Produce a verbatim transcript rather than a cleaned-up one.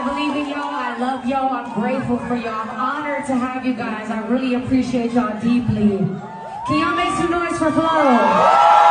believe in y'all. I love y'all. I'm grateful for y'all. I'm honored to have you guys. I really appreciate y'all deeply. Can y'all make some noise for Flo?